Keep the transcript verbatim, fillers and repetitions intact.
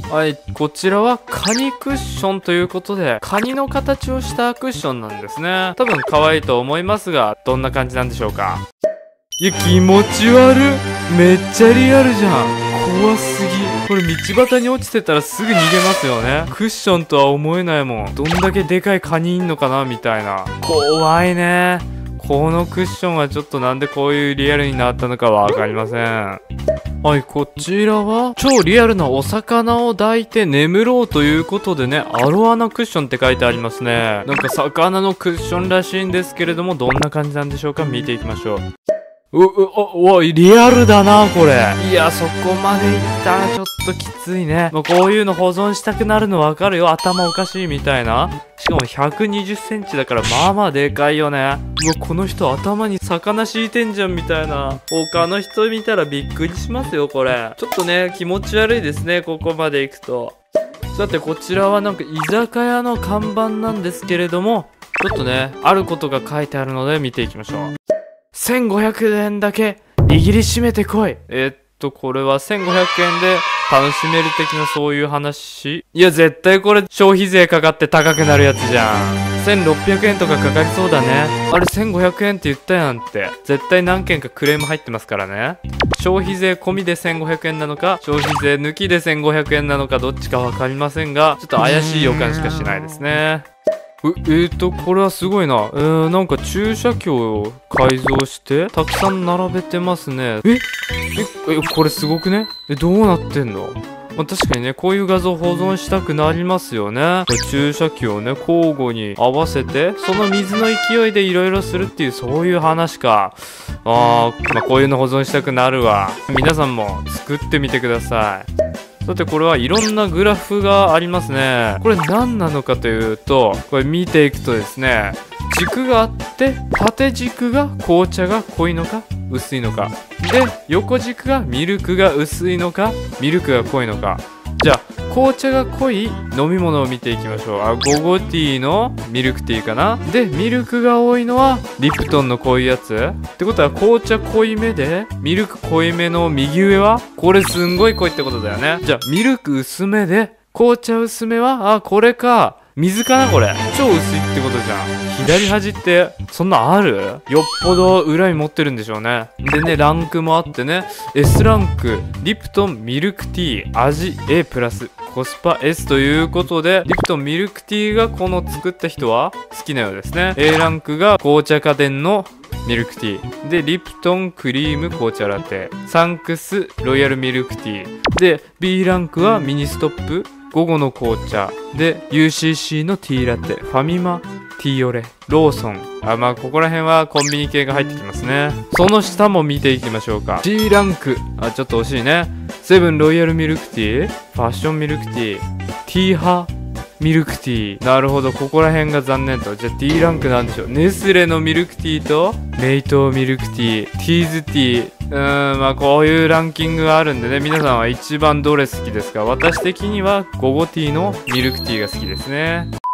はい、こちらはカニクッションということで、カニの形をしたクッションなんですね。多分可愛いと思いますが、どんな感じなんでしょうか。いや、気持ち悪い。めっちゃリアルじゃん。怖すぎ。これ道端に落ちてたらすぐ逃げますよね。クッションとは思えないもん。どんだけでかいカニいんのかなみたいな。怖いね。このクッションはちょっとなんでこういうリアルになったのかわかりません。はい、こちらは超リアルなお魚を抱いて眠ろうということでね、アロアナクッションって書いてありますね。なんか魚のクッションらしいんですけれども、どんな感じなんでしょうか。見ていきましょう。う、う、お、お、リアルだな、これ。いや、そこまでいったらちょっときついね。もうこういうの保存したくなるのわかるよ。頭おかしいみたいな。しかもひゃくにじゅっセンチだからまあまあでかいよね。うわ、この人頭に魚敷いてんじゃんみたいな。他の人見たらびっくりしますよ、これ。ちょっとね、気持ち悪いですね、ここまで行くと。さて、こちらはなんか居酒屋の看板なんですけれども、ちょっとね、あることが書いてあるので見ていきましょう。せんごひゃくえんだけ握りしめてこい。えー、っと、これはせんごひゃくえんで楽しめる的なそういう話。いや、絶対これ消費税かかって高くなるやつじゃん。せんろっぴゃくえんとかかかりそうだね。あれせんごひゃくえんって言ったやんって。絶対何件かクレーム入ってますからね。消費税込みでせんごひゃくえんなのか、消費税抜きでせんごひゃくえんなのか、どっちかわかりませんが、ちょっと怪しい予感しかしないですね。え、えーと、これはすごいな。えー、なんか駐車橋を改造して、たくさん並べてますね。ええ、え、これすごくね。え、どうなってんの？まあ、確かにね、こういう画像保存したくなりますよね。これ駐車機をね、交互に合わせて、その水の勢いでいろいろするっていう、そういう話か。あー、まあ、こういうの保存したくなるわ。皆さんも作ってみてください。さて、これはいろんなグラフがありますね。これ何なのかというと、これ見ていくとですね、軸があって、縦軸が紅茶が濃いのか薄いのか。で、横軸がミルクが薄いのかミルクが濃いのか。じゃあ、紅茶が濃い飲み物を見ていきましょう。あ、ゴゴティーのミルクティーかな。で、ミルクが多いのはリプトンの濃いやつ。ってことは紅茶濃いめで、ミルク濃いめの右上はこれすんごい濃いってことだよね。じゃあ、ミルク薄めで、紅茶薄めは、あ、これか。水かなこれ。超薄いってことじゃん。左端って、そんなある？よっぽど裏に持ってるんでしょうね。でね、ランクもあってね、S ランク、リプトンミルクティー、味 A プラス、コスパ エス ということで、リプトンミルクティーがこの作った人は好きなようですね。A ランクが紅茶家電のミルクティー。で、リプトンクリーム紅茶ラテ。サンクスロイヤルミルクティー。で、B ランクはミニストップ。午後の紅茶で ユーシーシー のティーラテ、ファミマ、ティーオレ、ローソン。あ、まあここら辺はコンビニ系が入ってきますね。その下も見ていきましょうか。 C ランク、あ、ちょっと惜しいね。セブンロイヤルミルクティー、ファッションミルクティー、ティーハミルクティー。なるほど、ここら辺が残念と。じゃあ D ランクなんでしょう。ネスレのミルクティーとメイトミルクティー、ティーズティー。うーん、まあこういうランキングがあるんでね、皆さんは一番どれ好きですか？私的にはゴゴティーのミルクティーが好きですね。